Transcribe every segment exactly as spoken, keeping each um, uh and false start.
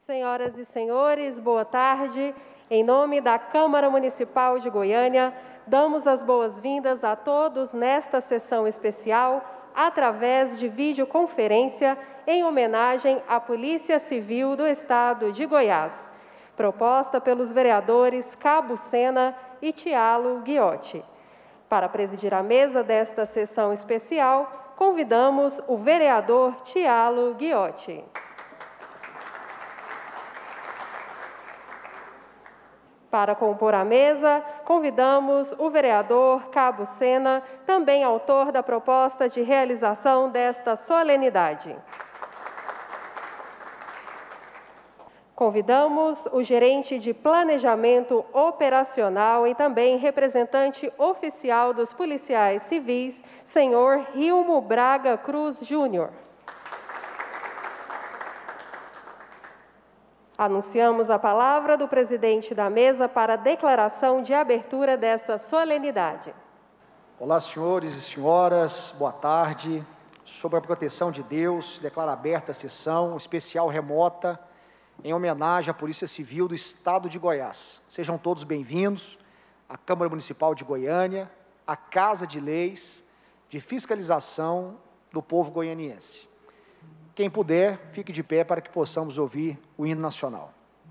Senhoras e senhores, boa tarde. Em nome da Câmara Municipal de Goiânia, damos as boas-vindas a todos nesta sessão especial, através de videoconferência, em homenagem à Polícia Civil do Estado de Goiás, proposta pelos vereadores Cabo Sena e Tialo Ghiotti. Para presidir a mesa desta sessão especial, convidamos o vereador Tialo Ghiotti. Para compor a mesa, convidamos o vereador Cabo Sena, também autor da proposta de realização desta solenidade. Convidamos o gerente de Planejamento Operacional e também representante oficial dos policiais civis, senhor Rilmo Braga Cruz Júnior. Anunciamos a palavra do presidente da mesa para a declaração de abertura dessa solenidade. Olá, senhores e senhoras, boa tarde. Sob a proteção de Deus, declaro aberta a sessão especial remota em homenagem à Polícia Civil do Estado de Goiás. Sejam todos bem-vindos à Câmara Municipal de Goiânia, à Casa de Leis de Fiscalização do Povo Goianiense. Quem puder, fique de pé para que possamos ouvir o hino nacional.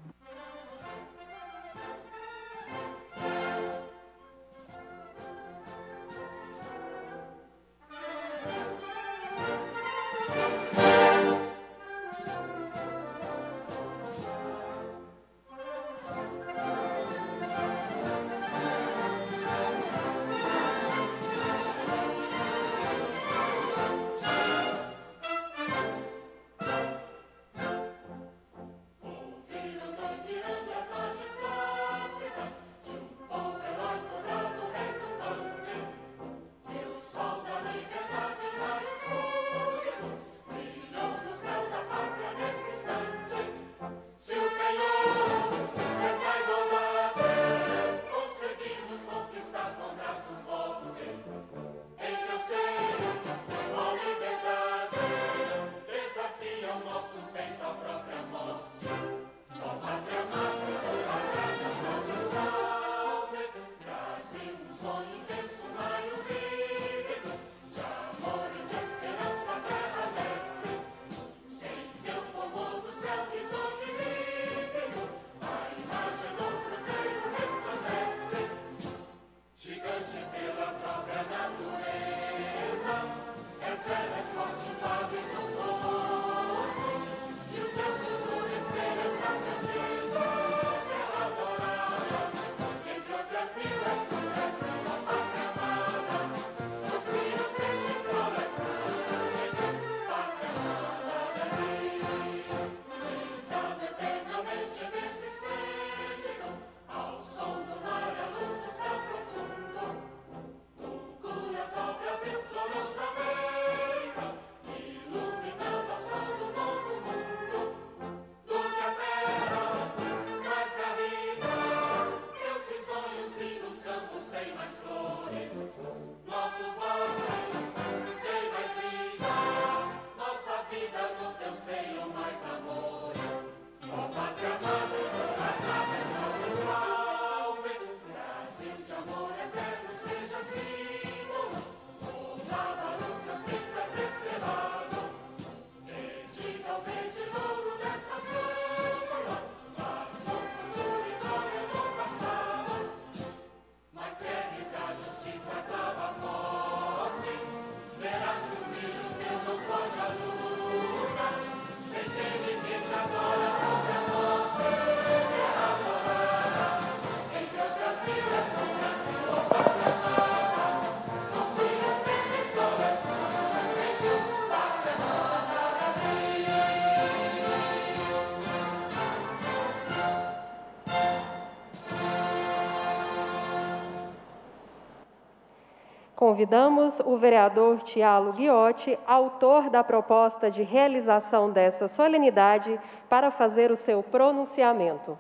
Convidamos o vereador Tialo Ghiotti, autor da proposta de realização dessa solenidade, para fazer o seu pronunciamento.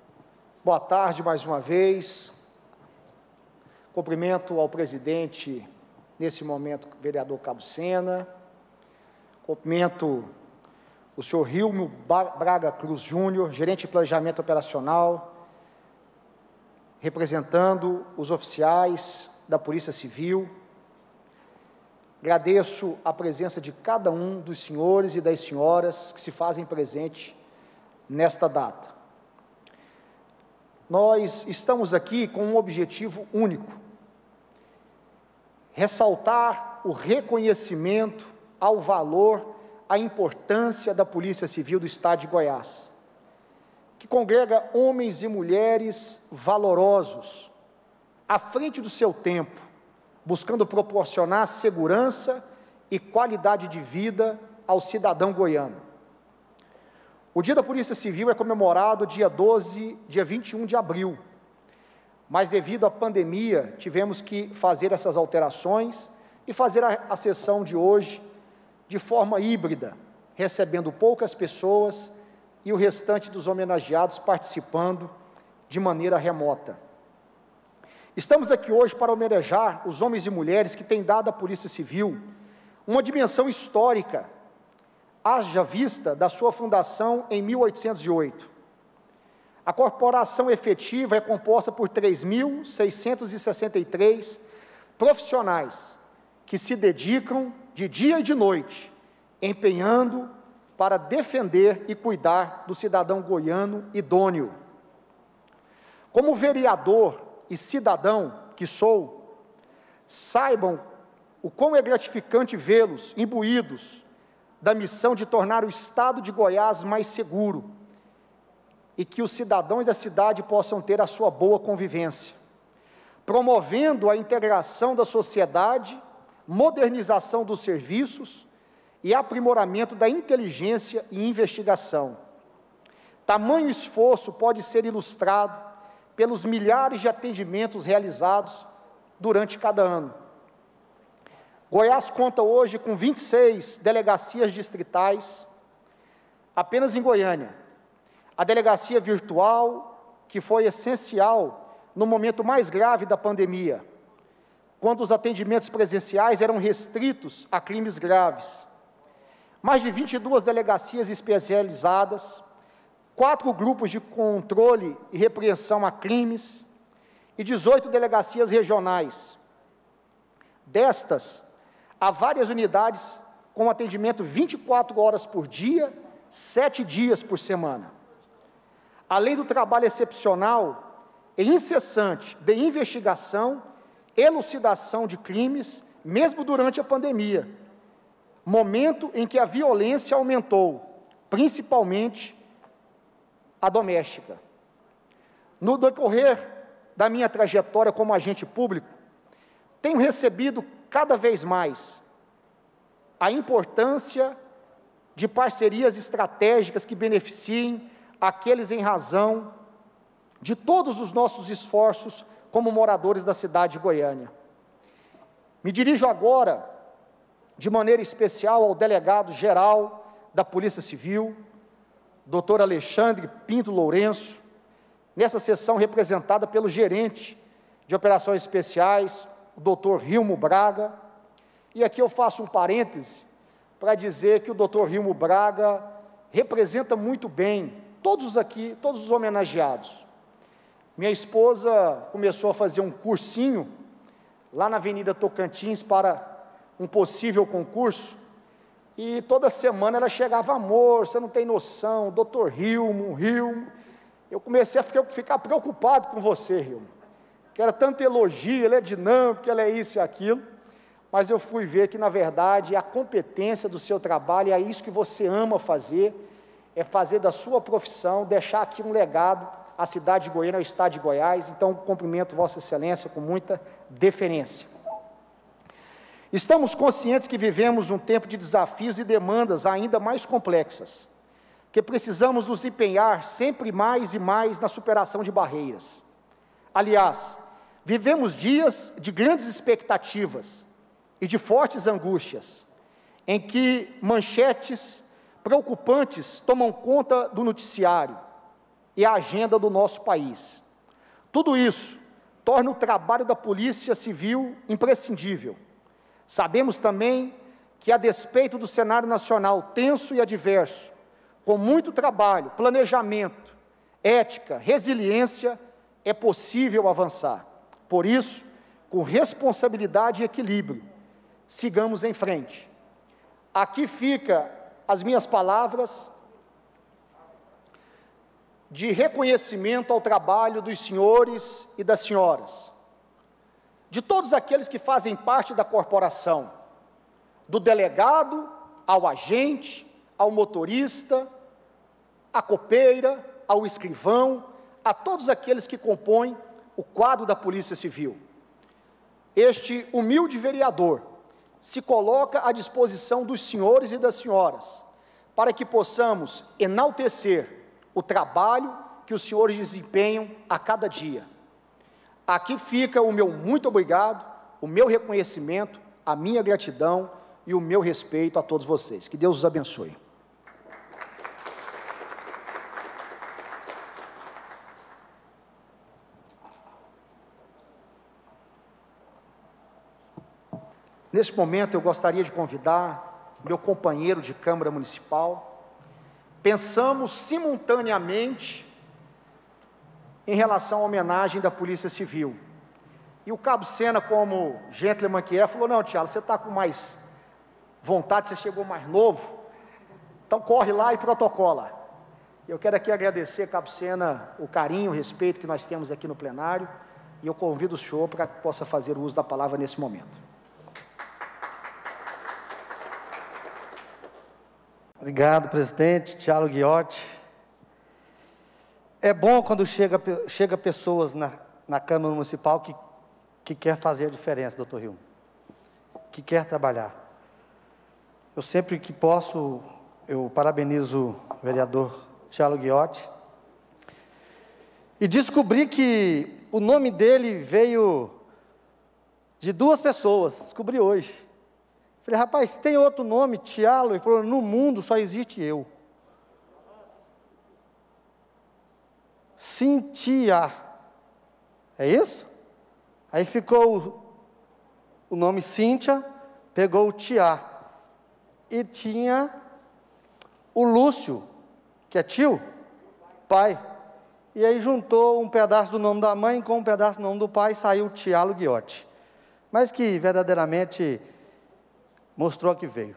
Boa tarde mais uma vez. Cumprimento ao presidente, nesse momento, o vereador Cabo Sena. Cumprimento o senhor Rilmo Braga Cruz Júnior, gerente de planejamento operacional, representando os oficiais da Polícia Civil. Agradeço a presença de cada um dos senhores e das senhoras que se fazem presente nesta data. Nós estamos aqui com um objetivo único: ressaltar o reconhecimento ao valor, à importância da Polícia Civil do Estado de Goiás, que congrega homens e mulheres valorosos, à frente do seu tempo, buscando proporcionar segurança e qualidade de vida ao cidadão goiano. O Dia da Polícia Civil é comemorado dia doze, dia vinte e um de abril, mas devido à pandemia, tivemos que fazer essas alterações e fazer a, a sessão de hoje de forma híbrida, recebendo poucas pessoas e o restante dos homenageados participando de maneira remota. Estamos aqui hoje para homenagear os homens e mulheres que têm dado à Polícia Civil uma dimensão histórica, haja vista da sua fundação em mil oitocentos e oito. A corporação efetiva é composta por três mil seiscentos e sessenta e três profissionais que se dedicam de dia e de noite, empenhando para defender e cuidar do cidadão goiano idôneo. Como vereador e cidadão que sou, saibam o quão é gratificante vê-los imbuídos da missão de tornar o Estado de Goiás mais seguro e que os cidadãos da cidade possam ter a sua boa convivência, promovendo a integração da sociedade, modernização dos serviços e aprimoramento da inteligência e investigação. Tamanho esforço pode ser ilustrado pelos milhares de atendimentos realizados durante cada ano. Goiás conta hoje com vinte e seis delegacias distritais, apenas em Goiânia. A delegacia virtual, que foi essencial no momento mais grave da pandemia, quando os atendimentos presenciais eram restritos a crimes graves. Mais de vinte e duas delegacias especializadas, quatro grupos de controle e repreensão a crimes e dezoito delegacias regionais. Destas, há várias unidades com atendimento vinte e quatro horas por dia, sete dias por semana. Além do trabalho excepcional e incessante de investigação, elucidação de crimes, mesmo durante a pandemia, momento em que a violência aumentou, principalmente a doméstica. No decorrer da minha trajetória como agente público, tenho recebido cada vez mais a importância de parcerias estratégicas que beneficiem aqueles em razão de todos os nossos esforços como moradores da cidade de Goiânia. Me dirijo agora, de maneira especial, ao delegado-geral da Polícia Civil, doutor Alexandre Pinto Lourenço, nessa sessão representada pelo gerente de operações especiais, o doutor Rilmo Braga, e aqui eu faço um parêntese para dizer que o doutor Rilmo Braga representa muito bem todos aqui, todos os homenageados. Minha esposa começou a fazer um cursinho lá na Avenida Tocantins para um possível concurso, e toda semana ela chegava: amor, você não tem noção, doutor Rilmo, Rilmo. Eu comecei a ficar, ficar preocupado com você, Rilmo, que era tanto elogio, ele é dinâmico, ele é isso e aquilo, mas eu fui ver que, na verdade, a competência do seu trabalho, é isso que você ama fazer, é fazer da sua profissão, deixar aqui um legado à cidade de Goiânia, ao estado de Goiás. Então, cumprimento Vossa Excelência com muita deferência. Estamos conscientes que vivemos um tempo de desafios e demandas ainda mais complexas, que precisamos nos empenhar sempre mais e mais na superação de barreiras. Aliás, vivemos dias de grandes expectativas e de fortes angústias, em que manchetes preocupantes tomam conta do noticiário e a agenda do nosso país. Tudo isso torna o trabalho da Polícia Civil imprescindível. Sabemos também que, a despeito do cenário nacional tenso e adverso, Com muito trabalho, planejamento, ética, resiliência, é possível avançar. Por isso, com responsabilidade e equilíbrio, sigamos em frente. Aqui fica as minhas palavras de reconhecimento ao trabalho dos senhores e das senhoras, de todos aqueles que fazem parte da corporação, do delegado ao agente, ao motorista, à copeira, ao escrivão, a todos aqueles que compõem o quadro da Polícia Civil. Este humilde vereador se coloca à disposição dos senhores e das senhoras, para que possamos enaltecer o trabalho que os senhores desempenham a cada dia. Aqui fica o meu muito obrigado, o meu reconhecimento, a minha gratidão e o meu respeito a todos vocês. Que Deus os abençoe. Neste momento, eu gostaria de convidar meu companheiro de Câmara Municipal. Pensamos simultaneamente em relação à homenagem da Polícia Civil. E o Cabo Sena, como gentleman que é, falou: não, Tiago, você está com mais vontade, você chegou mais novo, então corre lá e protocola. Eu quero aqui agradecer, Cabo Sena, o carinho, o respeito que nós temos aqui no plenário, e eu convido o senhor para que possa fazer o uso da palavra nesse momento. Obrigado, presidente Tiago Ghiotti. É bom quando chega, chega pessoas na, na Câmara Municipal que, que quer fazer a diferença, doutor Hilmo, que quer trabalhar. Eu sempre que posso, eu parabenizo o vereador Tiago Ghiotti, e descobri que o nome dele veio de duas pessoas, descobri hoje. Falei: rapaz, tem outro nome, Tialo? Ele falou: no mundo só existe eu. Cintia. É isso? Aí ficou o, o nome Cíntia, pegou o Tia. E tinha o Lúcio, que é tio, pai. E aí juntou um pedaço do nome da mãe com um pedaço do nome do pai, saiu o Tialo Ghiotti. Mas que verdadeiramente mostrou que veio.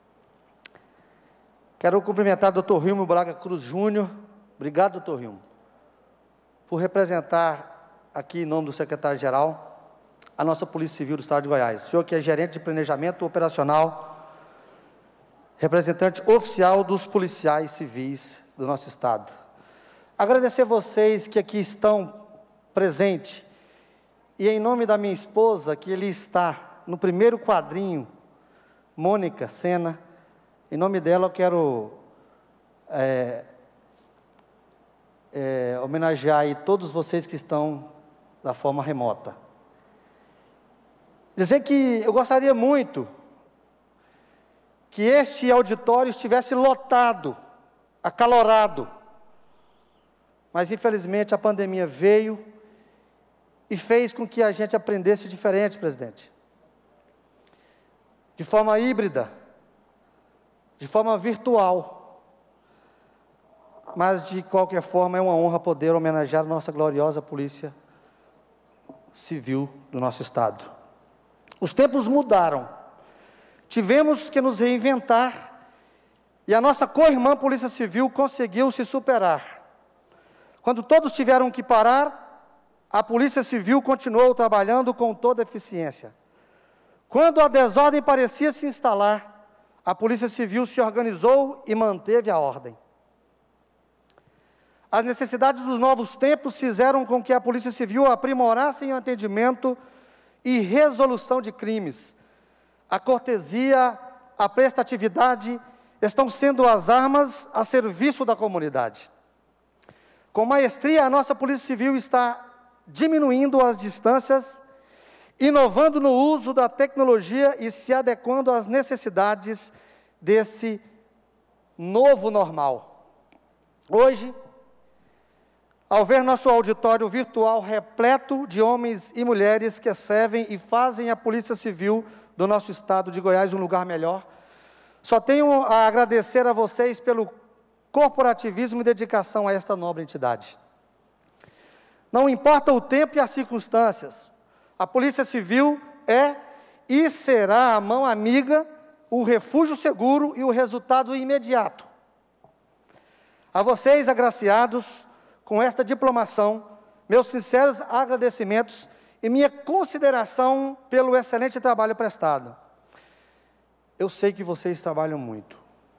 Quero cumprimentar o doutor Hilmo Braga Cruz Júnior. Obrigado, doutor Hilmo, por representar aqui em nome do secretário-geral a nossa Polícia Civil do Estado de Goiás. O senhor que é gerente de planejamento operacional, representante oficial dos policiais civis do nosso Estado. Agradecer vocês que aqui estão presentes, e em nome da minha esposa, que ele está no primeiro quadrinho, Mônica Sena, em nome dela eu quero é, é, homenagear aí todos vocês que estão da forma remota. Dizer que eu gostaria muito que este auditório estivesse lotado, acalorado, mas infelizmente a pandemia veio e fez com que a gente aprendesse diferente, presidente. De forma híbrida, de forma virtual, mas de qualquer forma é uma honra poder homenagear a nossa gloriosa Polícia Civil do nosso Estado. Os tempos mudaram, tivemos que nos reinventar e a nossa co-irmã Polícia Civil conseguiu se superar. Quando todos tiveram que parar, a Polícia Civil continuou trabalhando com toda eficiência. Quando a desordem parecia se instalar, a Polícia Civil se organizou e manteve a ordem. As necessidades dos novos tempos fizeram com que a Polícia Civil aprimorasse em atendimento e resolução de crimes. A cortesia, a prestatividade estão sendo as armas a serviço da comunidade. Com maestria, a nossa Polícia Civil está diminuindo as distâncias, inovando no uso da tecnologia e se adequando às necessidades desse novo normal. Hoje, ao ver nosso auditório virtual repleto de homens e mulheres que servem e fazem a Polícia Civil do nosso estado de Goiás um lugar melhor, só tenho a agradecer a vocês pelo corporativismo e dedicação a esta nobre entidade. Não importa o tempo e as circunstâncias, a Polícia Civil é e será a mão amiga, o refúgio seguro e o resultado imediato. A vocês, agraciados, com esta diplomação, meus sinceros agradecimentos e minha consideração pelo excelente trabalho prestado. Eu sei que vocês trabalham muito.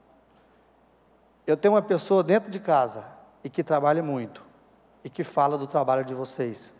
Eu tenho uma pessoa dentro de casa e que trabalha muito e que fala do trabalho de vocês.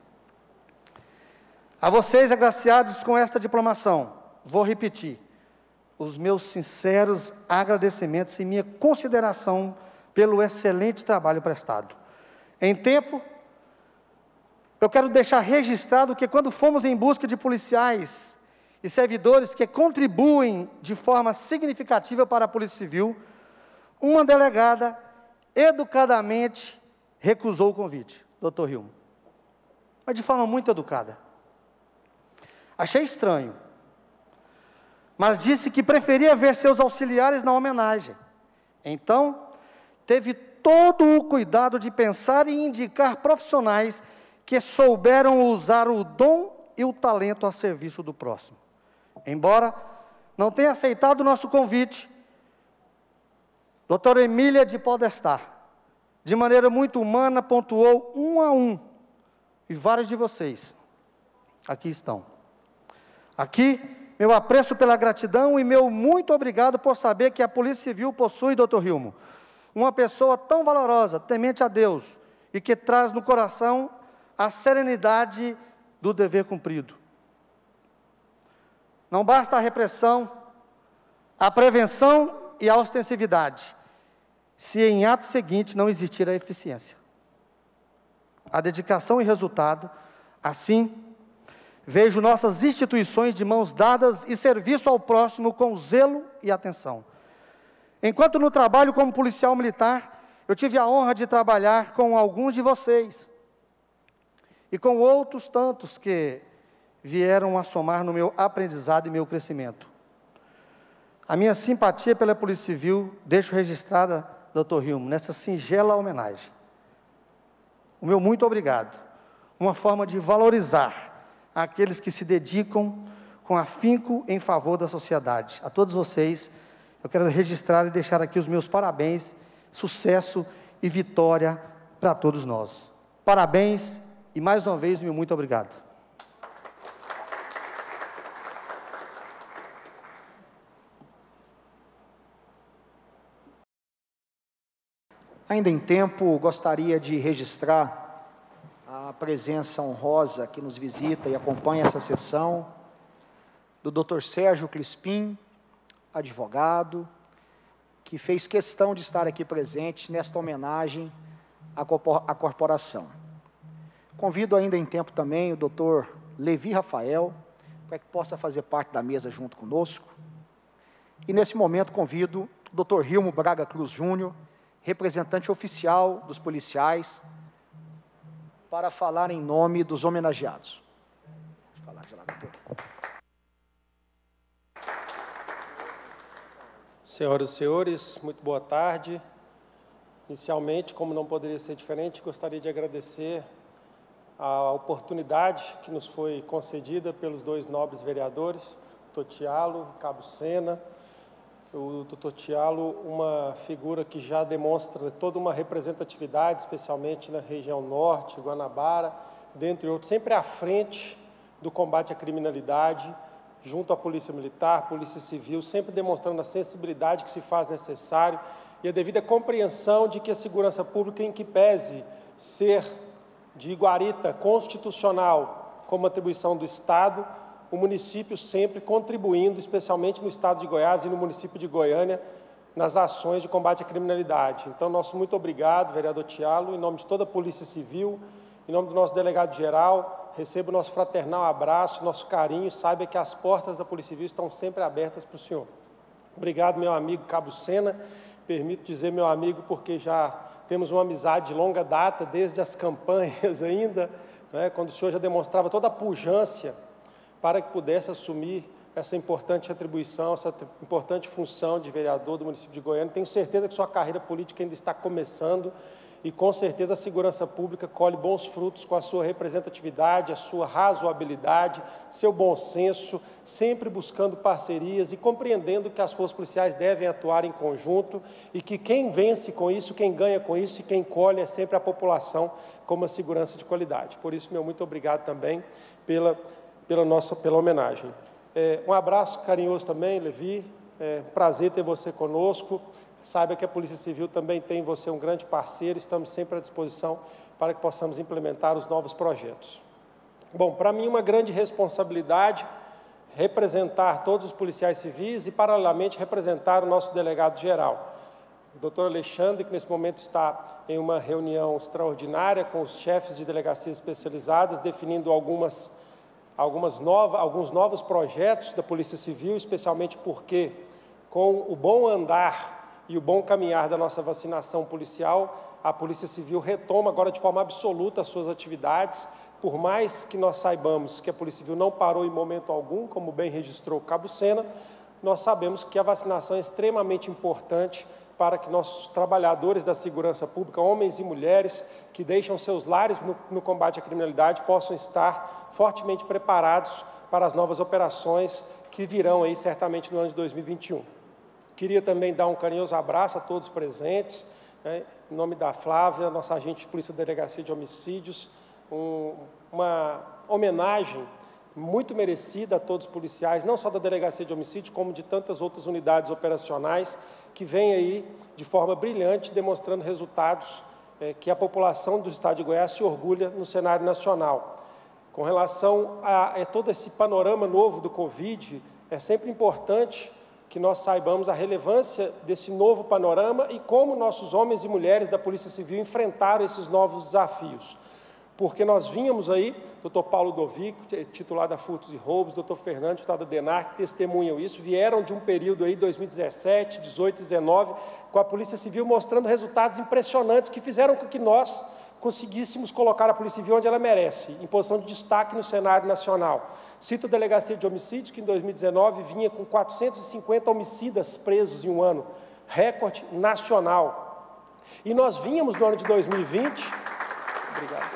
A vocês, agraciados com esta diplomação, vou repetir, os meus sinceros agradecimentos e minha consideração pelo excelente trabalho prestado. Em tempo, eu quero deixar registrado que quando fomos em busca de policiais e servidores que contribuem de forma significativa para a Polícia Civil, uma delegada educadamente recusou o convite, doutor Hilmo, mas de forma muito educada. Achei estranho, mas disse que preferia ver seus auxiliares na homenagem. Então, teve todo o cuidado de pensar e indicar profissionais que souberam usar o dom e o talento a serviço do próximo. Embora não tenha aceitado o nosso convite, doutora Emília de Podestar, de maneira muito humana, pontuou um a um, e vários de vocês aqui estão. Aqui, meu apreço pela gratidão e meu muito obrigado por saber que a Polícia Civil possui, doutor Hilmo, uma pessoa tão valorosa, temente a Deus, e que traz no coração a serenidade do dever cumprido. Não basta a repressão, a prevenção e a ostensividade, se em ato seguinte não existir a eficiência. A dedicação e resultado, assim, vejo nossas instituições de mãos dadas e serviço ao próximo com zelo e atenção. Enquanto no trabalho como policial militar, eu tive a honra de trabalhar com alguns de vocês e com outros tantos que vieram a somar no meu aprendizado e meu crescimento. A minha simpatia pela Polícia Civil deixo registrada, doutor Hilmo, nessa singela homenagem. O meu muito obrigado, uma forma de valorizar aqueles que se dedicam com afinco em favor da sociedade. A todos vocês, eu quero registrar e deixar aqui os meus parabéns, sucesso e vitória para todos nós. Parabéns e mais uma vez, meu muito obrigado. Ainda em tempo, gostaria de registrar a presença honrosa que nos visita e acompanha essa sessão, do doutor Sérgio Crispim, advogado, que fez questão de estar aqui presente nesta homenagem à corporação. Convido ainda em tempo também o doutor Levi Rafael, para que possa fazer parte da mesa junto conosco. E nesse momento convido o doutor Hilmo Braga Cruz Júnior, representante oficial dos policiais, para falar em nome dos homenageados. Deixa eu falar, já lá, doutor. Senhoras e senhores, muito boa tarde. Inicialmente, como não poderia ser diferente, gostaria de agradecer a oportunidade que nos foi concedida pelos dois nobres vereadores, doutor Tialo e Cabo Sena. O doutor Tialo, uma figura que já demonstra toda uma representatividade, especialmente na região norte, Guanabara, dentre outros, sempre à frente do combate à criminalidade, junto à Polícia Militar, Polícia Civil, sempre demonstrando a sensibilidade que se faz necessário e a devida compreensão de que a segurança pública, em que pese ser de guarita constitucional como atribuição do Estado, o município sempre contribuindo, especialmente no estado de Goiás e no município de Goiânia, nas ações de combate à criminalidade. Então, nosso muito obrigado, vereador Tialo, em nome de toda a Polícia Civil, em nome do nosso delegado-geral, receba o nosso fraternal abraço, nosso carinho, saiba que as portas da Polícia Civil estão sempre abertas para o senhor. Obrigado, meu amigo Cabo Sena, permito dizer meu amigo porque já temos uma amizade de longa data, desde as campanhas ainda, né, quando o senhor já demonstrava toda a pujança para que pudesse assumir essa importante atribuição, essa importante função de vereador do município de Goiânia. Tenho certeza que sua carreira política ainda está começando e, com certeza, a segurança pública colhe bons frutos com a sua representatividade, a sua razoabilidade, seu bom senso, sempre buscando parcerias e compreendendo que as forças policiais devem atuar em conjunto e que quem vence com isso, quem ganha com isso e quem colhe é sempre a população com uma segurança de qualidade. Por isso, meu muito obrigado também pela, pela, nossa, pela homenagem. É, um abraço carinhoso também, Levi, é um prazer ter você conosco. Saiba que a Polícia Civil também tem em você um grande parceiro, estamos sempre à disposição para que possamos implementar os novos projetos. Bom, para mim uma grande responsabilidade representar todos os policiais civis e, paralelamente, representar o nosso delegado-geral, o doutor Alexandre, que nesse momento está em uma reunião extraordinária com os chefes de delegacias especializadas, definindo algumas Algumas novas, alguns novos projetos da Polícia Civil, especialmente porque, com o bom andar e o bom caminhar da nossa vacinação policial, a Polícia Civil retoma agora de forma absoluta as suas atividades. Por mais que nós saibamos que a Polícia Civil não parou em momento algum, como bem registrou o Cabo Sena, nós sabemos que a vacinação é extremamente importante para que nossos trabalhadores da segurança pública, homens e mulheres que deixam seus lares no, no combate à criminalidade, possam estar fortemente preparados para as novas operações que virão aí certamente no ano de dois mil e vinte e um. Queria também dar um carinhoso abraço a todos presentes, né, em nome da Flávia, nossa agente de Polícia da Delegacia de Homicídios, um, uma homenagem muito merecida a todos os policiais, não só da Delegacia de Homicídios, como de tantas outras unidades operacionais, que vêm aí de forma brilhante, demonstrando resultados é, que a população do estado de Goiás se orgulha no cenário nacional. Com relação a é, todo esse panorama novo do Covid, é sempre importante que nós saibamos a relevância desse novo panorama e como nossos homens e mulheres da Polícia Civil enfrentaram esses novos desafios. Porque nós vínhamos aí, doutor Paulo Dovico, titular da Furtos e Roubos, doutor Fernando, titular da DENAR, que testemunham isso, vieram de um período aí, dois mil e dezessete, dezoito, dezenove, com a Polícia Civil mostrando resultados impressionantes que fizeram com que nós conseguíssemos colocar a Polícia Civil onde ela merece, em posição de destaque no cenário nacional. Cito a Delegacia de Homicídios, que em dois mil e dezenove vinha com quatrocentos e cinquenta homicidas presos em um ano, recorde nacional. E nós vínhamos no ano de dois mil e vinte... Obrigado.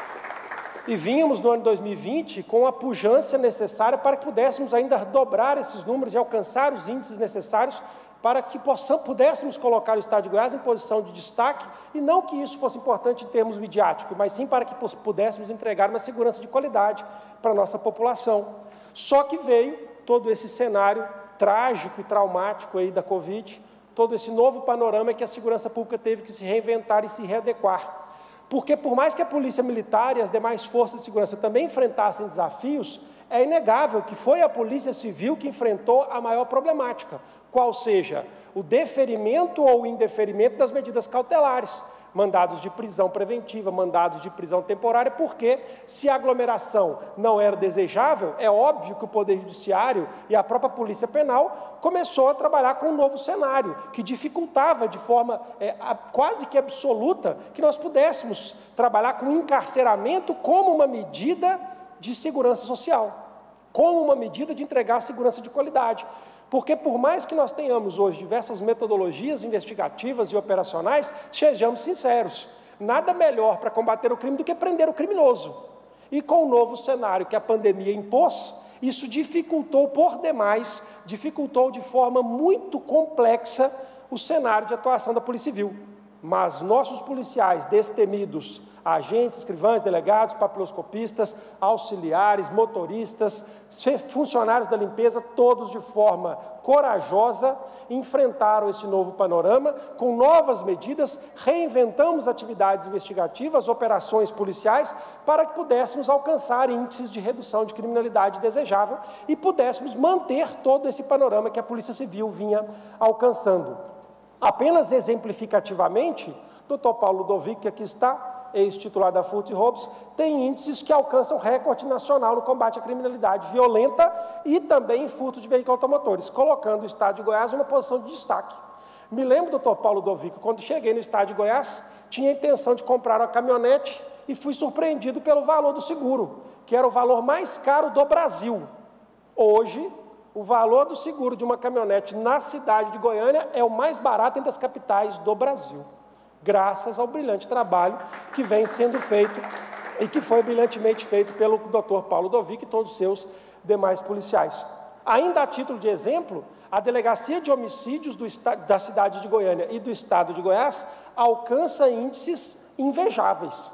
E vínhamos no ano de dois mil e vinte com a pujança necessária para que pudéssemos ainda dobrar esses números e alcançar os índices necessários para que possamos, pudéssemos colocar o estado de Goiás em posição de destaque, e não que isso fosse importante em termos midiáticos, mas sim para que pudéssemos entregar uma segurança de qualidade para a nossa população. Só que veio todo esse cenário trágico e traumático aí da Covid, todo esse novo panorama que a segurança pública teve que se reinventar e se readequar. Porque, por mais que a Polícia Militar e as demais forças de segurança também enfrentassem desafios, é inegável que foi a Polícia Civil que enfrentou a maior problemática, qual seja o deferimento ou o indeferimento das medidas cautelares, mandados de prisão preventiva, mandados de prisão temporária, porque se a aglomeração não era desejável, é óbvio que o Poder Judiciário e a própria Polícia Penal começou a trabalhar com um novo cenário, que dificultava de forma é, a, quase que absoluta que nós pudéssemos trabalhar com encarceramento como uma medida de segurança social, como uma medida de entregar segurança de qualidade. Porque, por mais que nós tenhamos hoje diversas metodologias investigativas e operacionais, sejamos sinceros, nada melhor para combater o crime do que prender o criminoso. E com o novo cenário que a pandemia impôs, isso dificultou por demais, dificultou de forma muito complexa o cenário de atuação da Polícia Civil. Mas nossos policiais destemidos, agentes, escrivães, delegados, papiloscopistas, auxiliares, motoristas, funcionários da limpeza, todos de forma corajosa, enfrentaram esse novo panorama, com novas medidas, reinventamos atividades investigativas, operações policiais, para que pudéssemos alcançar índices de redução de criminalidade desejável e pudéssemos manter todo esse panorama que a Polícia Civil vinha alcançando. Apenas exemplificativamente, doutor Paulo Ludovico, que aqui está, ex-titular da Furtos e Roubos, tem índices que alcançam recorde nacional no combate à criminalidade violenta e também em furtos de veículos automotores, colocando o estado de Goiás em uma posição de destaque. Me lembro, doutor Paulo Ludovico, quando cheguei no estado de Goiás, tinha a intenção de comprar uma caminhonete e fui surpreendido pelo valor do seguro, que era o valor mais caro do Brasil. Hoje, o valor do seguro de uma caminhonete na cidade de Goiânia é o mais barato entre as capitais do Brasil, graças ao brilhante trabalho que vem sendo feito e que foi brilhantemente feito pelo doutor Paulo Dovic e todos os seus demais policiais. Ainda a título de exemplo, a Delegacia de Homicídios do da cidade de Goiânia e do estado de Goiás alcança índices invejáveis.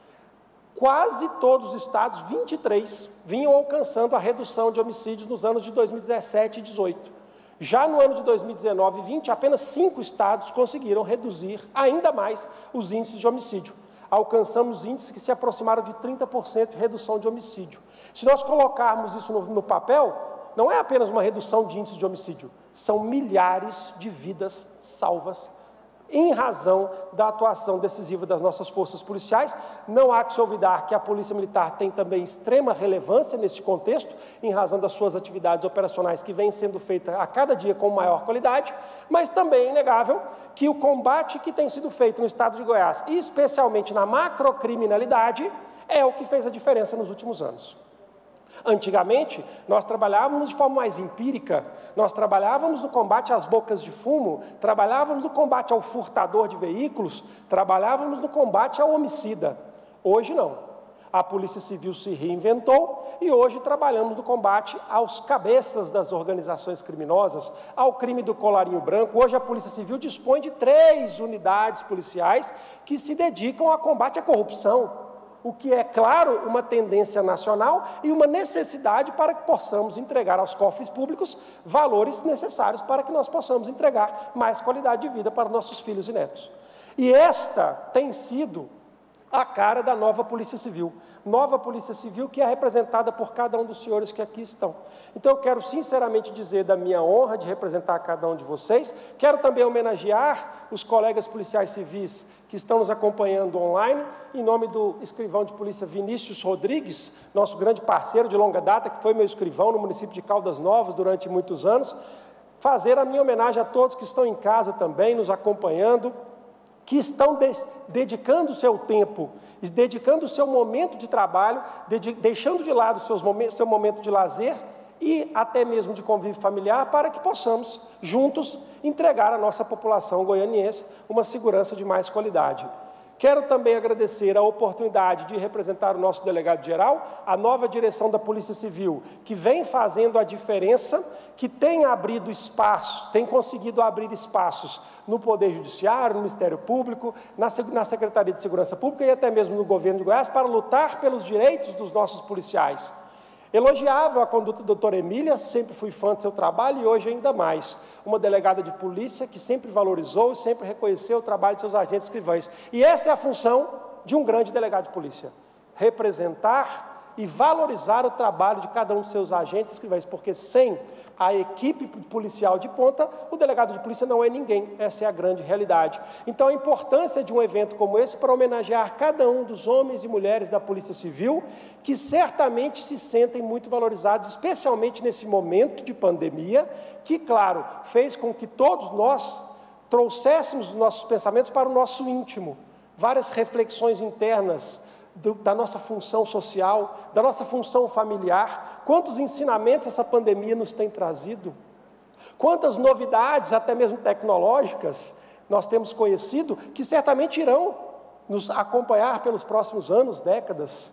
Quase todos os estados, vinte e três, vinham alcançando a redução de homicídios nos anos de dois mil e dezessete e dois mil e dezoito. Já no ano de dois mil e dezenove e vinte, apenas cinco estados conseguiram reduzir ainda mais os índices de homicídio. Alcançamos índices que se aproximaram de trinta por cento de redução de homicídio. Se nós colocarmos isso no, no papel, não é apenas uma redução de índice de homicídio, são milhares de vidas salvas em razão da atuação decisiva das nossas forças policiais. Não há que se olvidar que a Polícia Militar tem também extrema relevância nesse contexto, em razão das suas atividades operacionais que vêm sendo feitas a cada dia com maior qualidade, mas também é inegável que o combate que tem sido feito no estado de Goiás, e especialmente na macrocriminalidade, é o que fez a diferença nos últimos anos. Antigamente, nós trabalhávamos de forma mais empírica, nós trabalhávamos no combate às bocas de fumo, trabalhávamos no combate ao furtador de veículos, trabalhávamos no combate ao homicida. Hoje não. A Polícia Civil se reinventou e hoje trabalhamos no combate aos cabeças das organizações criminosas, ao crime do colarinho branco. Hoje a Polícia Civil dispõe de três unidades policiais que se dedicam ao combate à corrupção, o que é, claro, uma tendência nacional e uma necessidade para que possamos entregar aos cofres públicos valores necessários para que nós possamos entregar mais qualidade de vida para nossos filhos e netos. E esta tem sido a cara da nova Polícia Civil. Nova Polícia Civil que é representada por cada um dos senhores que aqui estão. Então, eu quero sinceramente dizer da minha honra de representar cada um de vocês. Quero também homenagear os colegas policiais civis que estão nos acompanhando online, em nome do escrivão de polícia Vinícius Rodrigues, nosso grande parceiro de longa data, que foi meu escrivão no município de Caldas Novas durante muitos anos. Fazer a minha homenagem a todos que estão em casa também, nos acompanhando, que estão de, dedicando o seu tempo, dedicando o seu momento de trabalho, de, deixando de lado seus momentos, seu momento de lazer e até mesmo de convívio familiar, para que possamos, juntos, entregar à nossa população goianiense uma segurança de mais qualidade. Quero também agradecer a oportunidade de representar o nosso delegado-geral, a nova direção da Polícia Civil, que vem fazendo a diferença, que tem abrido espaço, tem conseguido abrir espaços no Poder Judiciário, no Ministério Público, na, na Secretaria de Segurança Pública e até mesmo no governo de Goiás, para lutar pelos direitos dos nossos policiais. Elogiável a conduta da doutora Emília, sempre fui fã do seu trabalho e hoje ainda mais. Uma delegada de polícia que sempre valorizou e sempre reconheceu o trabalho de seus agentes escrivães. E essa é a função de um grande delegado de polícia: representar e valorizar o trabalho de cada um dos seus agentes escrivães, porque sem a equipe policial de ponta, o delegado de polícia não é ninguém. Essa é a grande realidade. Então, a importância de um evento como esse para homenagear cada um dos homens e mulheres da Polícia Civil, que certamente se sentem muito valorizados, especialmente nesse momento de pandemia, que, claro, fez com que todos nós trouxéssemos os nossos pensamentos para o nosso íntimo, várias reflexões internas, Do, da nossa função social, da nossa função familiar, quantos ensinamentos essa pandemia nos tem trazido, quantas novidades, até mesmo tecnológicas, nós temos conhecido, que certamente irão nos acompanhar pelos próximos anos, décadas.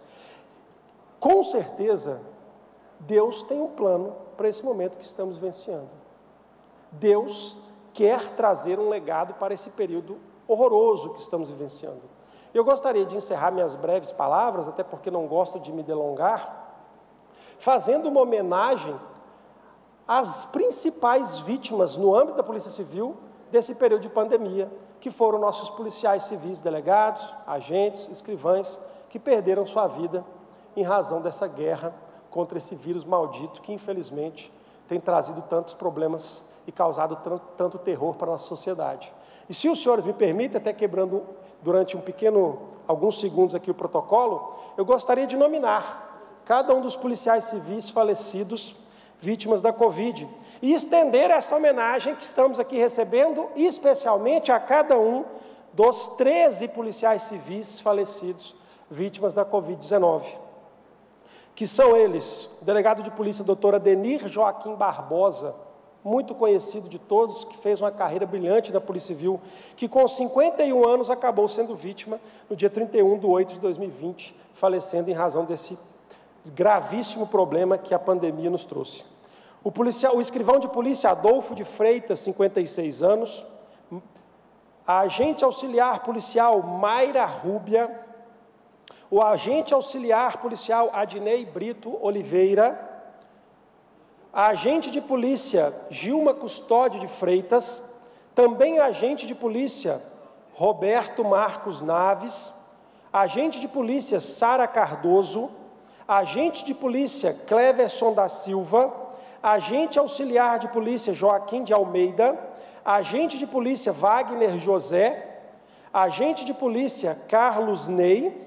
Com certeza, Deus tem um plano para esse momento que estamos vivenciando. Deus quer trazer um legado para esse período horroroso que estamos vivenciando. Eu gostaria de encerrar minhas breves palavras, até porque não gosto de me delongar, fazendo uma homenagem às principais vítimas no âmbito da Polícia Civil desse período de pandemia, que foram nossos policiais civis, delegados, agentes, escrivães, que perderam sua vida em razão dessa guerra contra esse vírus maldito que, infelizmente, tem trazido tantos problemas e causado tanto, tanto terror para a nossa sociedade. E se os senhores me permitem, até quebrando durante um pequeno, alguns segundos aqui o protocolo, eu gostaria de nominar cada um dos policiais civis falecidos, vítimas da Covid, e estender essa homenagem que estamos aqui recebendo, especialmente a cada um dos treze policiais civis falecidos, vítimas da Covid dezenove. que são eles, o delegado de polícia, doutor Adenir Joaquim Barbosa, muito conhecido de todos, que fez uma carreira brilhante na Polícia Civil, que com cinquenta e um anos acabou sendo vítima no dia trinta e um de oito de dois mil e vinte, falecendo em razão desse gravíssimo problema que a pandemia nos trouxe. O, policial, o escrivão de polícia Adolfo de Freitas, cinquenta e seis anos, a agente auxiliar policial Mayra Rúbia, o agente auxiliar policial Adnei Brito Oliveira, a agente de polícia Gilma Custódio de Freitas, também a agente de polícia Roberto Marcos Naves, a agente de polícia Sara Cardoso, a agente de polícia Cleverson da Silva, a agente auxiliar de polícia Joaquim de Almeida, a agente de polícia Wagner José, a agente de polícia Carlos Ney,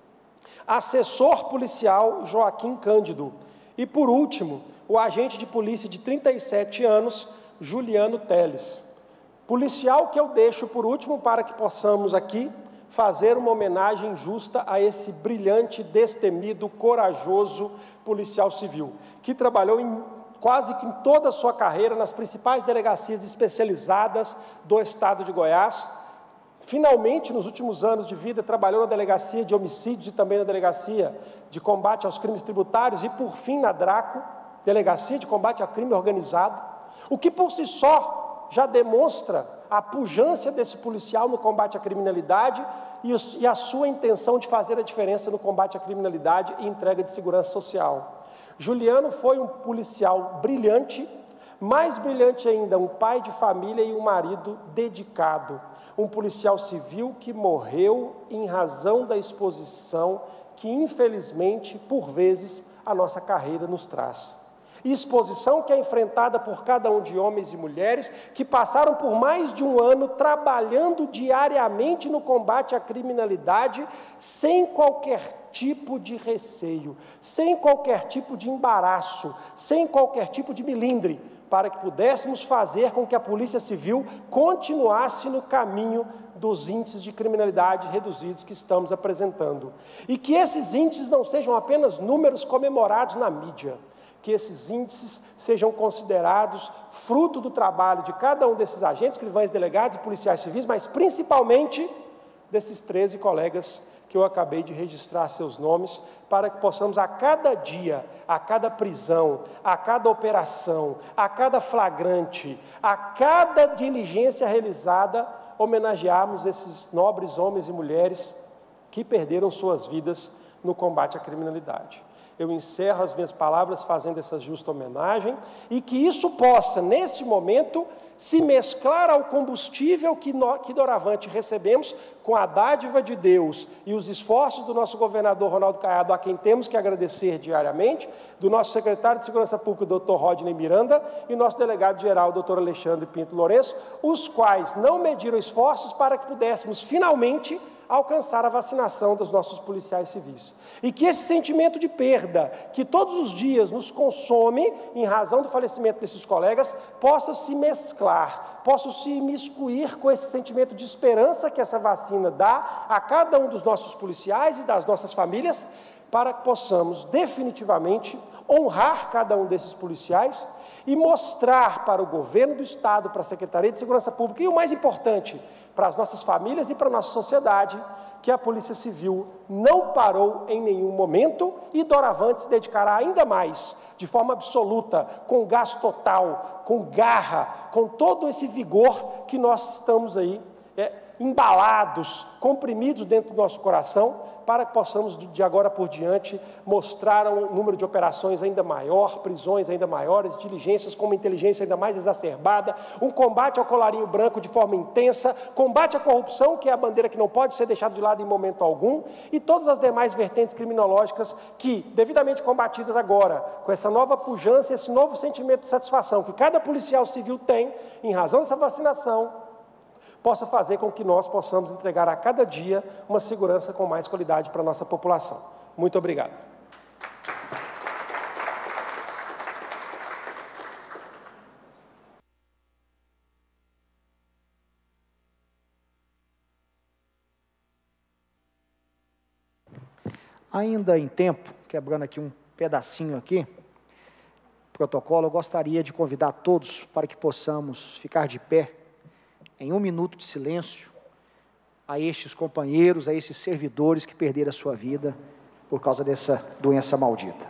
assessor policial Joaquim Cândido e, por último, o agente de polícia de trinta e sete anos, Juliano Teles. Policial que eu deixo por último para que possamos aqui fazer uma homenagem justa a esse brilhante, destemido, corajoso policial civil, que trabalhou em, quase que em toda a sua carreira nas principais delegacias especializadas do estado de Goiás. Finalmente, nos últimos anos de vida, trabalhou na delegacia de homicídios e também na delegacia de combate aos crimes tributários e, por fim, na DRACO, Delegacia de Combate ao Crime Organizado, o que por si só já demonstra a pujança desse policial no combate à criminalidade e a sua intenção de fazer a diferença no combate à criminalidade e entrega de segurança social. Juliano foi um policial brilhante, mais brilhante ainda, um pai de família e um marido dedicado, um policial civil que morreu em razão da exposição que, infelizmente, por vezes, a nossa carreira nos traz. Exposição que é enfrentada por cada um de homens e mulheres que passaram por mais de um ano trabalhando diariamente no combate à criminalidade sem qualquer tipo de receio, sem qualquer tipo de embaraço, sem qualquer tipo de milindre, para que pudéssemos fazer com que a Polícia Civil continuasse no caminho dos índices de criminalidade reduzidos que estamos apresentando. E que esses índices não sejam apenas números comemorados na mídia, que esses índices sejam considerados fruto do trabalho de cada um desses agentes, escrivães, delegados e policiais civis, mas principalmente desses treze colegas que eu acabei de registrar seus nomes, para que possamos a cada dia, a cada prisão, a cada operação, a cada flagrante, a cada diligência realizada, homenagearmos esses nobres homens e mulheres que perderam suas vidas no combate à criminalidade. Eu encerro as minhas palavras fazendo essa justa homenagem e que isso possa, nesse momento, se mesclar ao combustível que, nós, que doravante recebemos com a dádiva de Deus e os esforços do nosso governador Ronaldo Caiado, a quem temos que agradecer diariamente, do nosso secretário de Segurança Pública, doutor Rodney Miranda, e nosso delegado-geral, doutor Alexandre Pinto Lourenço, os quais não mediram esforços para que pudéssemos, finalmente, alcançar a vacinação dos nossos policiais civis. E que esse sentimento de perda, que todos os dias nos consome, em razão do falecimento desses colegas, possa se mesclar, possa se imiscuir com esse sentimento de esperança que essa vacina dá a cada um dos nossos policiais e das nossas famílias, para que possamos definitivamente honrar cada um desses policiais e mostrar para o governo do Estado, para a Secretaria de Segurança Pública e, o mais importante, para as nossas famílias e para a nossa sociedade, que a Polícia Civil não parou em nenhum momento e doravante se dedicará ainda mais, de forma absoluta, com gás total, com garra, com todo esse vigor que nós estamos aí é, embalados, comprimidos dentro do nosso coração, para que possamos, de agora por diante, mostrar um número de operações ainda maior, prisões ainda maiores, diligências com uma inteligência ainda mais exacerbada, um combate ao colarinho branco de forma intensa, combate à corrupção, que é a bandeira que não pode ser deixada de lado em momento algum, e todas as demais vertentes criminológicas que, devidamente combatidas agora, com essa nova pujança, esse novo sentimento de satisfação que cada policial civil tem, em razão dessa vacinação, possa fazer com que nós possamos entregar a cada dia uma segurança com mais qualidade para a nossa população. Muito obrigado. Ainda em tempo, quebrando aqui um pedacinho aqui, protocolo, eu gostaria de convidar todos para que possamos ficar de pé em um minuto de silêncio a estes companheiros, a esses servidores que perderam a sua vida por causa dessa doença maldita.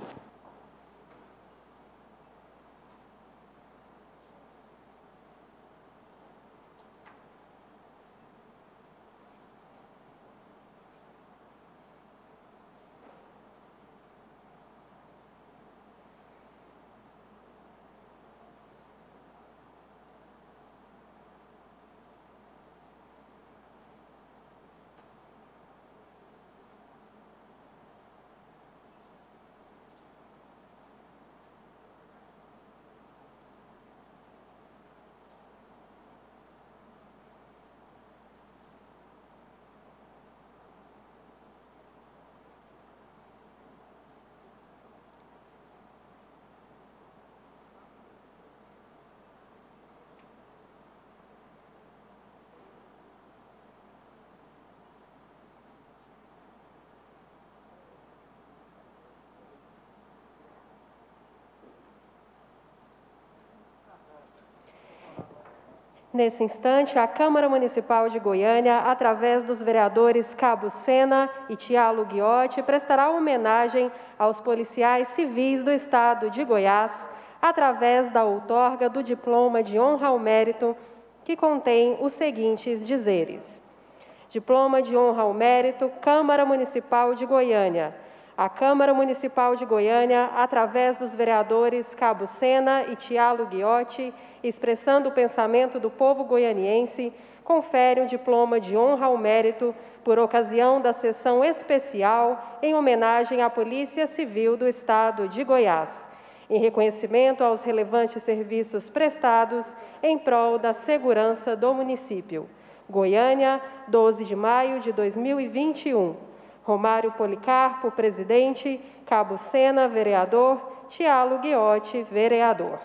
Nesse instante, a Câmara Municipal de Goiânia, através dos vereadores Cabo Sena e Tiago Ghiotti, prestará homenagem aos policiais civis do Estado de Goiás, através da outorga do Diploma de Honra ao Mérito, que contém os seguintes dizeres. Diploma de Honra ao Mérito, Câmara Municipal de Goiânia. A Câmara Municipal de Goiânia, através dos vereadores Cabo Sena e Tiago Ghiotti, expressando o pensamento do povo goianiense, confere um diploma de honra ao mérito por ocasião da sessão especial em homenagem à Polícia Civil do Estado de Goiás, em reconhecimento aos relevantes serviços prestados em prol da segurança do município. Goiânia, doze de maio de dois mil e vinte e um. Romário Policarpo, presidente, Cabo Sena, vereador, Tiago Ghiotti, vereador.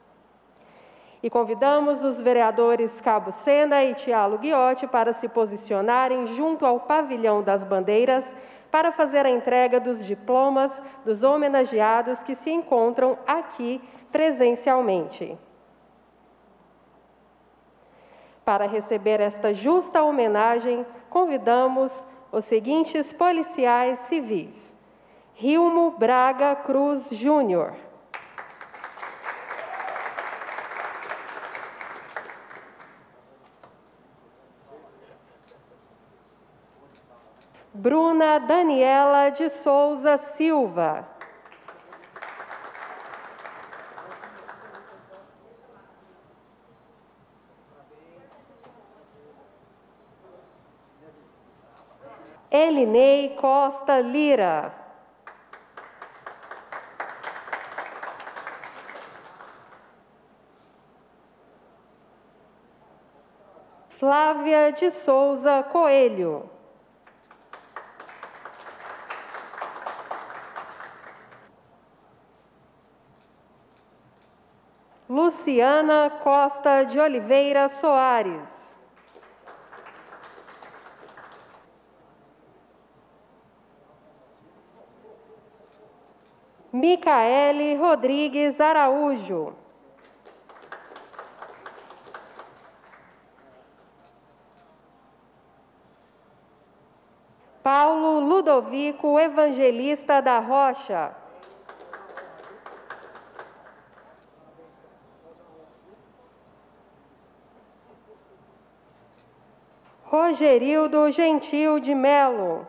E convidamos os vereadores Cabo Sena e Tiago Ghiotti para se posicionarem junto ao pavilhão das bandeiras para fazer a entrega dos diplomas dos homenageados que se encontram aqui presencialmente. Para receber esta justa homenagem, convidamos os seguintes policiais civis: Rilmo Braga Cruz Júnior, Bruna Daniela de Souza Silva, Elinei Costa Lira, Flávia de Souza Coelho, Luciana Costa de Oliveira Soares, Micaele Rodrigues Araújo, Paulo Ludovico Evangelista da Rocha, Rogerildo Gentil de Melo,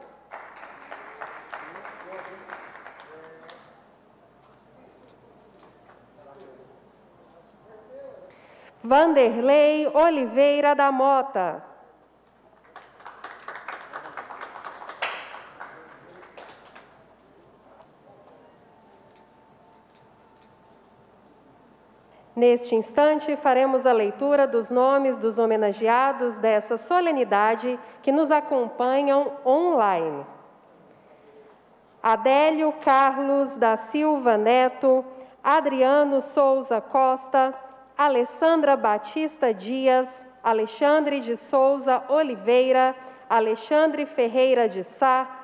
Vanderlei Oliveira da Mota, neste instante, faremos a leitura dos nomes dos homenageados dessa solenidade que nos acompanham online. Adélio Carlos da Silva Neto, Adriano Souza Costa, Alessandra Batista Dias, Alexandre de Souza Oliveira, Alexandre Ferreira de Sá,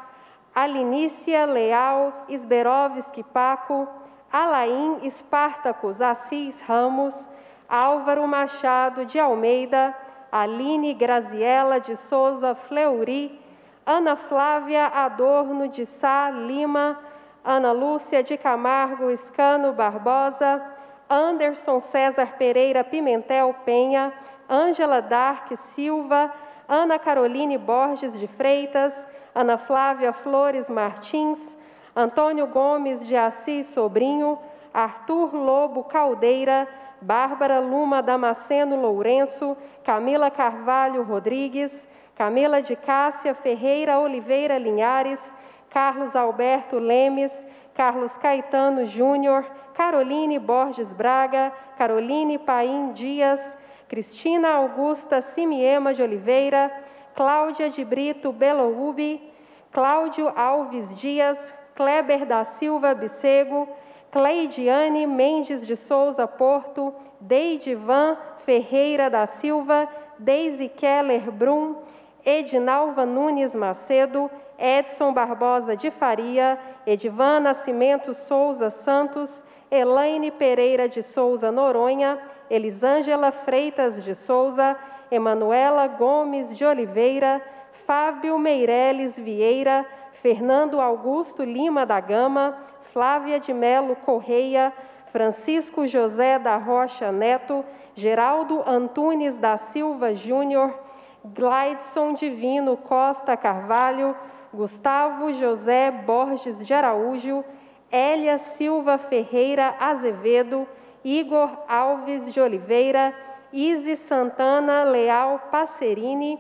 Alinícia Leal Sberovski Paco, Alain Espartacus Assis Ramos, Álvaro Machado de Almeida, Aline Graziela de Souza Fleury, Ana Flávia Adorno de Sá Lima, Ana Lúcia de Camargo Escano Barbosa, Anderson César Pereira Pimentel Penha, Ângela Dark Silva, Ana Caroline Borges de Freitas, Ana Flávia Flores Martins, Antônio Gomes de Assis Sobrinho, Arthur Lobo Caldeira, Bárbara Luma Damasceno Lourenço, Camila Carvalho Rodrigues, Camila de Cássia Ferreira Oliveira Linhares, Carlos Alberto Lemes, Carlos Caetano Júnior, Caroline Borges Braga, Caroline Paim Dias, Cristina Augusta Simiema de Oliveira, Cláudia de Brito Beloubi, Cláudio Alves Dias, Kleber da Silva Bissego, Cleidiane Mendes de Souza Porto, Deidivan Ferreira da Silva, Deise Keller Brum, Edinalva Nunes Macedo, Edson Barbosa de Faria, Edivan Nascimento Souza Santos, Elaine Pereira de Souza Noronha, Elisângela Freitas de Souza, Emanuela Gomes de Oliveira, Fábio Meireles Vieira, Fernando Augusto Lima da Gama, Flávia de Melo Correia, Francisco José da Rocha Neto, Geraldo Antunes da Silva Júnior, Glaidson Divino Costa Carvalho, Gustavo José Borges de Araújo, Hélia Silva Ferreira Azevedo, Igor Alves de Oliveira, Izzy Santana Leal Passerini,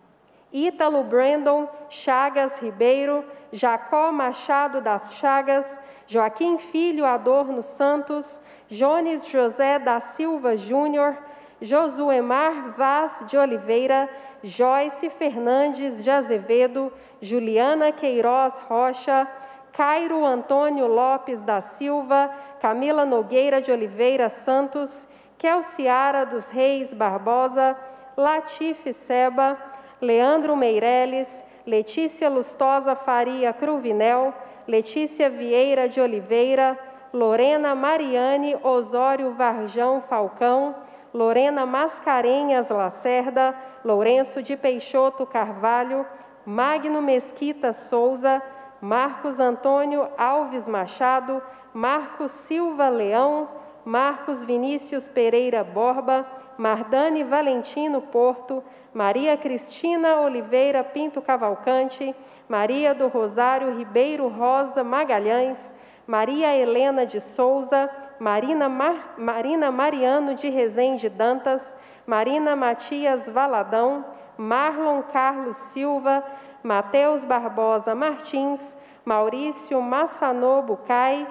Ítalo Brandon Chagas Ribeiro, Jacó Machado das Chagas, Joaquim Filho Adorno Santos, Jones José da Silva Júnior, Josuemar Vaz de Oliveira, Joyce Fernandes de Azevedo, Juliana Queiroz Rocha, Cairo Antônio Lopes da Silva, Camila Nogueira de Oliveira Santos, Kelciara dos Reis Barbosa, Latife Seba, Leandro Meireles, Letícia Lustosa Faria Cruvinel, Letícia Vieira de Oliveira, Lorena Mariane Osório Varjão Falcão, Lorena Mascarenhas Lacerda, Lourenço de Peixoto Carvalho, Magno Mesquita Souza, Marcos Antônio Alves Machado, Marcos Silva Leão, Marcos Vinícius Pereira Borba, Mardane Valentino Porto, Maria Cristina Oliveira Pinto Cavalcante, Maria do Rosário Ribeiro Rosa Magalhães, Maria Helena de Souza, Marina, Mar... Marina Mariano de Rezende Dantas, Marina Matias Valadão, Marlon Carlos Silva, Mateus Barbosa Martins, Maurício Massanô Bucay,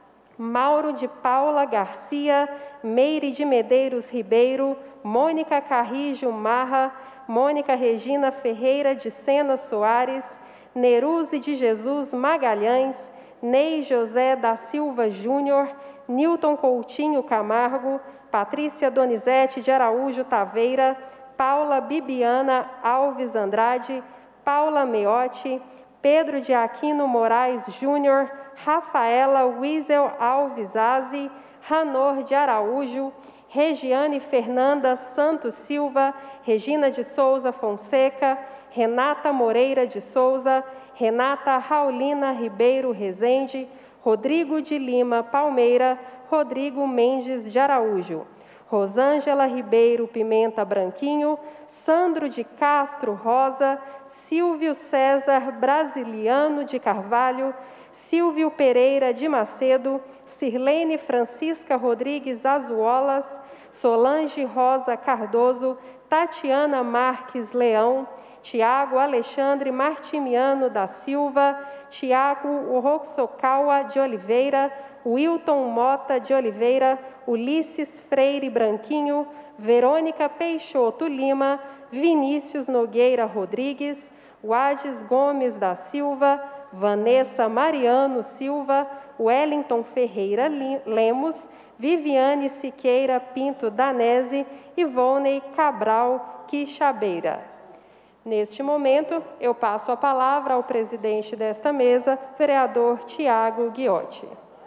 Mauro de Paula Garcia, Meire de Medeiros Ribeiro, Mônica Carrijo Marra, Mônica Regina Ferreira de Sena Soares, Neruze de Jesus Magalhães, Ney José da Silva Júnior, Nilton Coutinho Camargo, Patrícia Donizete de Araújo Taveira, Paula Bibiana Alves Andrade, Paula Meotti, Pedro de Aquino Moraes Júnior, Rafaela Wiesel Alves Aze, Ranor de Araújo, Regiane Fernanda Santos Silva, Regina de Souza Fonseca, Renata Moreira de Souza, Renata Raulina Ribeiro Rezende, Rodrigo de Lima Palmeira, Rodrigo Mendes de Araújo, Rosângela Ribeiro Pimenta Branquinho, Sandro de Castro Rosa, Silvio César Brasiliano de Carvalho, Silvio Pereira de Macedo, Sirlene Francisca Rodrigues Azuolas, Solange Rosa Cardoso, Tatiana Marques Leão, Tiago Alexandre Martimiano da Silva, Tiago Roxocaua de Oliveira, Wilton Mota de Oliveira, Ulisses Freire Branquinho, Verônica Peixoto Lima, Vinícius Nogueira Rodrigues, Wades Gomes da Silva, Vanessa Mariano Silva, Wellington Ferreira Lemos, Viviane Siqueira Pinto Danese e Volney Cabral Quixabeira. Neste momento, eu passo a palavra ao presidente desta mesa, vereador Tiago Ghiotti.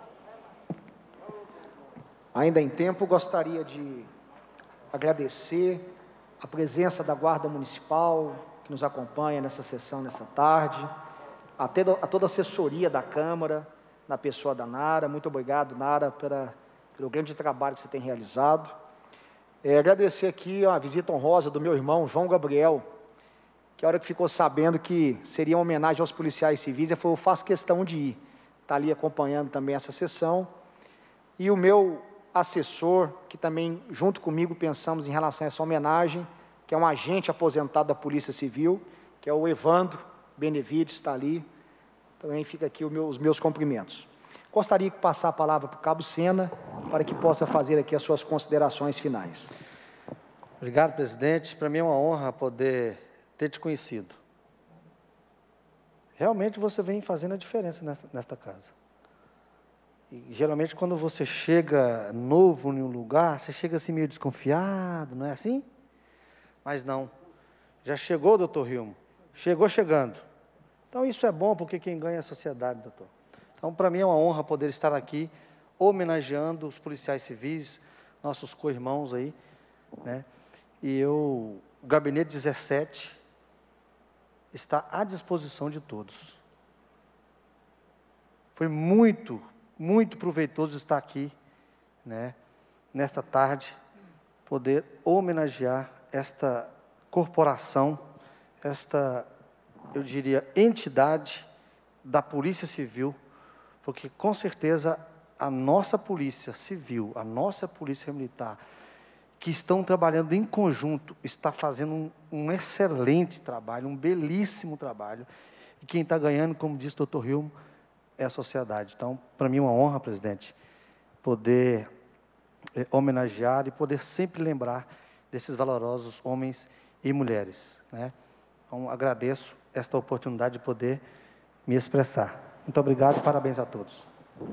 Ainda em tempo, gostaria de agradecer a presença da Guarda Municipal, que nos acompanha nessa sessão, nessa tarde, a, ter, a toda a assessoria da Câmara, na pessoa da Nara. Muito obrigado, Nara, pela, pelo grande trabalho que você tem realizado. É, agradecer aqui a visita honrosa do meu irmão, João Gabriel, que a hora que ficou sabendo que seria uma homenagem aos policiais civis, ele falou: eu faço questão de ir. Está ali acompanhando também essa sessão. E o meu assessor, que também, junto comigo, pensamos em relação a essa homenagem, que é um agente aposentado da Polícia Civil, que é o Evandro Benevides, está ali. Também fica aqui os meus, os meus cumprimentos. Gostaria de passar a palavra para o Cabo Sena, para que possa fazer aqui as suas considerações finais. Obrigado, presidente. Para mim é uma honra poder ter te conhecido. Realmente você vem fazendo a diferença nessa, nesta casa. E, geralmente, quando você chega novo em um lugar, você chega assim meio desconfiado, não é assim? Mas não. Já chegou, doutor Hilmo? Chegou chegando. Então, isso é bom, porque quem ganha é a sociedade, doutor. Então, para mim é uma honra poder estar aqui, homenageando os policiais civis, nossos co-irmãos aí, né? E eu, o Gabinete dezessete está à disposição de todos. Foi muito, muito proveitoso estar aqui, né, nesta tarde, poder homenagear esta corporação, esta, eu diria, entidade da Polícia Civil, porque, com certeza, a nossa Polícia Civil, a nossa Polícia Militar, que estão trabalhando em conjunto, está fazendo um, um excelente trabalho, um belíssimo trabalho, e quem está ganhando, como disse o doutor Hilmo, é a sociedade. Então, para mim é uma honra, presidente, poder eh, homenagear e poder sempre lembrar desses valorosos homens e mulheres, né? Então, agradeço esta oportunidade de poder me expressar. Muito obrigado e parabéns a todos.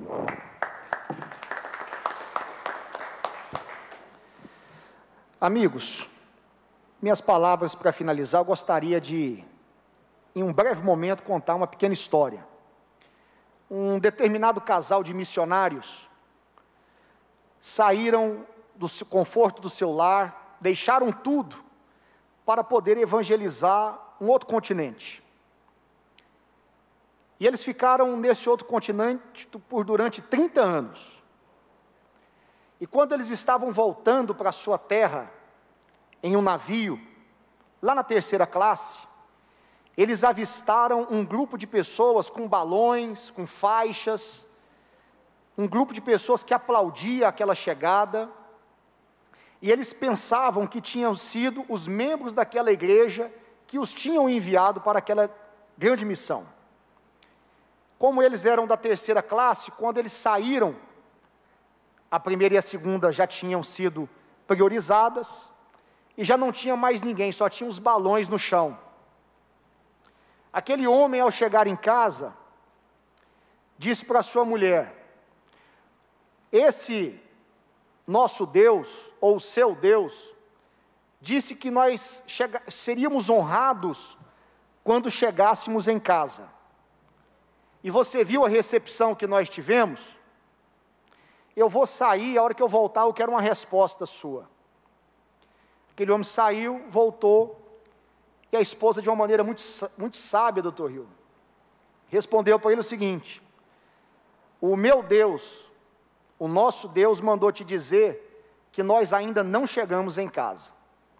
Amigos, minhas palavras para finalizar, eu gostaria de, em um breve momento, contar uma pequena história. Um determinado casal de missionários saíram do conforto do seu lar, deixaram tudo para poder evangelizar um outro continente. E eles ficaram nesse outro continente por durante trinta anos. E quando eles estavam voltando para a sua terra, em um navio, lá na terceira classe, eles avistaram um grupo de pessoas com balões, com faixas, um grupo de pessoas que aplaudia aquela chegada, e eles pensavam que tinham sido os membros daquela igreja que os tinham enviado para aquela grande missão. Como eles eram da terceira classe, quando eles saíram, a primeira e a segunda já tinham sido priorizadas, e já não tinha mais ninguém, só tinha os balões no chão. Aquele homem, ao chegar em casa, disse para sua mulher: esse nosso Deus, ou seu Deus, disse que nós chega, seríamos honrados quando chegássemos em casa. E você viu a recepção que nós tivemos? Eu vou sair, a hora que eu voltar eu quero uma resposta sua. Aquele homem saiu, voltou, e a esposa, de uma maneira muito, muito sábia, doutor Rio, respondeu para ele o seguinte: o meu Deus, o nosso Deus mandou te dizer que nós ainda não chegamos em casa.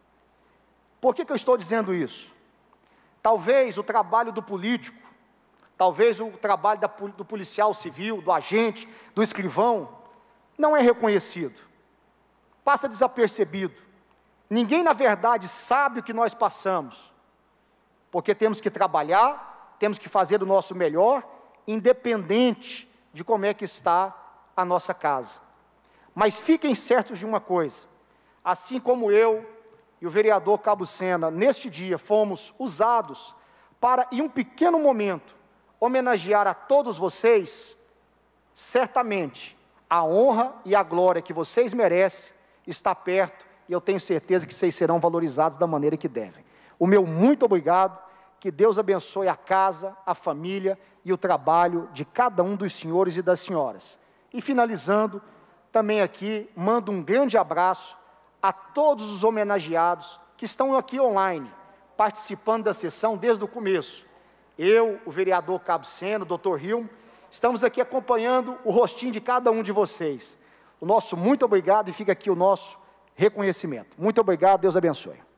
Por que que eu estou dizendo isso? Talvez o trabalho do político, talvez o trabalho da, do policial civil, do agente, do escrivão, não é reconhecido, passa desapercebido. Ninguém, na verdade, sabe o que nós passamos, porque temos que trabalhar, temos que fazer o nosso melhor, independente de como é que está a nossa casa. Mas fiquem certos de uma coisa: assim como eu e o vereador Cabo Sena, neste dia, fomos usados para, em um pequeno momento, homenagear a todos vocês, certamente a honra e a glória que vocês merecem está perto, e eu tenho certeza que vocês serão valorizados da maneira que devem. o meu muito obrigado. Que Deus abençoe a casa, a família e o trabalho de cada um dos senhores e das senhoras. E finalizando, também aqui, mando um grande abraço a todos os homenageados que estão aqui online, participando da sessão desde o começo. Eu, o vereador Cabo Sena, o doutor Hilmo, estamos aqui acompanhando o rostinho de cada um de vocês. O nosso muito obrigado e fica aqui o nosso reconhecimento. Muito obrigado, Deus abençoe.